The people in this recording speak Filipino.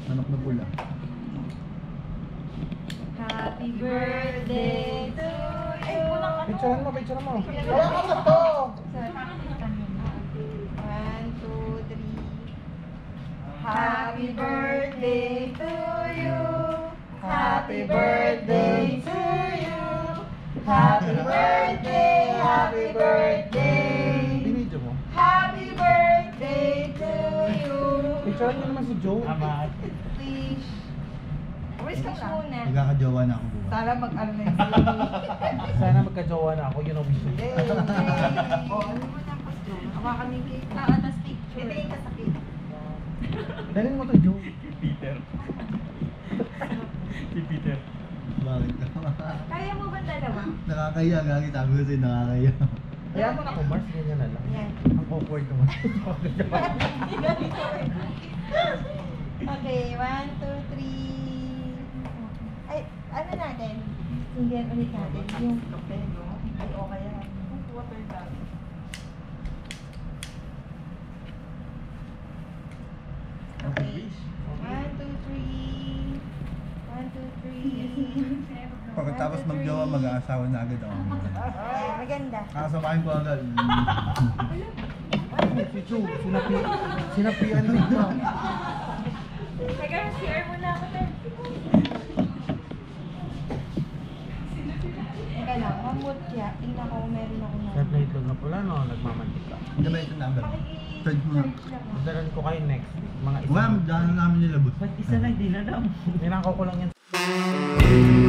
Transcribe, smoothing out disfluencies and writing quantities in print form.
Manok na pula. Happy birthday to you. Picturean mo, picturean mo. Kaya ka ba to? 1, 2, 3. Happy birthday to you. Happy birthday to you. Happy birthday, happy birthday. Binidyo mo. Happy birthday to you. Picturean mo naman si Joe. Wish. Wish ka muna. Magkakajowa na ako buwan. Sana mag-ano na yung sila. Sana magkajowa na ako, yun ang wish ko. Yay! O, ano mo na po, Joe? Hawakan yung cake. Tas picture. Ito yung kasakit. Dalhin mo to, Joe. Peter. Si Peter. Bakit ka? Kaya mo ba dalawa? Nakakaya, gagi. Sabi ko sa'yo, nakakaya. Kaya mo na ako, Mars, ganyan na lang. Yan. Ang awkward naman. Okay, 1, 2, 3. Ay, ano natin? Tingnan ulit natin yung kape. Ay, okay yan. Water bag. Okay. 1, 2, 3. 1, 2, 3. Pagkatapos magjowa, mag-aasawa na agad ako. Ay, maganda. Kakasamahin ko agad. Si Joe, sinapian din ka. Teka, CR muna ako, Ter. Teka lang, mamutya. Tingnan ko kung meron ako na. Kahit na itlog na pula, no? Nagmamantika. Hindi ba ito number? Charge mo na. Dalan ko kayo next week. Mga isa. Wala, dahil namin nilabot. Ba't isa lang din alam? Ninakaw ko lang yan.